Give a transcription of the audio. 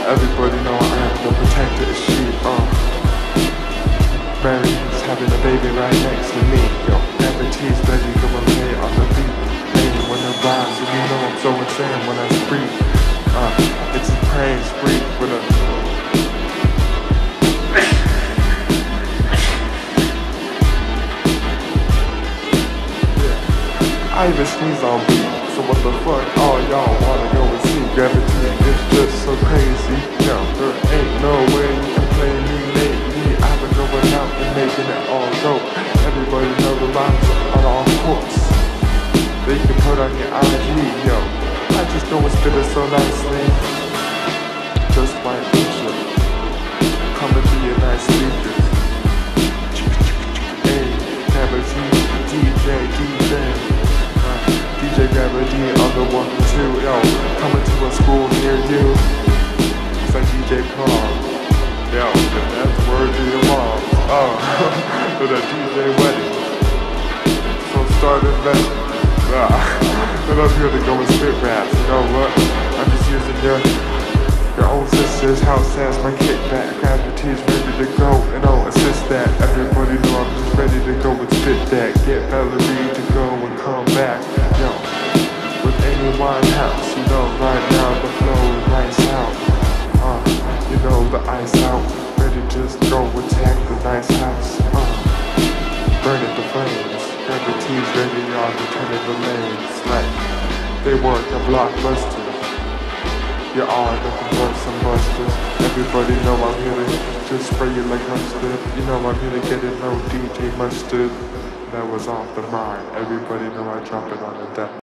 Everybody know I am the protected sheep. Mary's having a baby right next to me. Yo, Gravitate's ready to play on the beat. Hey, when it rhymes, and you know I'm so insane when I speak. It's a praying spree with a I even sneeze on beat, so what the fuck all y'all wanna go and see? Gravity is just so crazy. Yo, there ain't no way you can play me lately. I've been going out and making it all dope. Everybody know the rhymes are all quotes that you can put on your IG, yo. I just go and spit it so nicely, just like Misha. Come and be a nice speaker. Hey, Gravity, DJ. DJ Gravity on the 1 and 2, yo, coming to a school near you. It's like DJ Prom, yo, and that's word to your mom. With a DJ wedding. So start investing. And I'm here to go and spit raps. You know what? I'm just using your old sister's house as my kickback. Gravity's ready to go and I'll assist that. Everybody know I'm just ready to go and spit that. Get Valerie to go and come back. Yo, with any Winehouse, you know right now the flow is nice out. You know the ice out. Ready to just go attack the nice house. Burn it the flames. Gravity's ready on the turn of the lanes. Like they work a blockbuster. You are looking for some busters. Everybody know I'm here to just spray you like mustard. You know I'm here to get it, no DJ mustard. That was off the mind. Everybody know I drop it on the deck.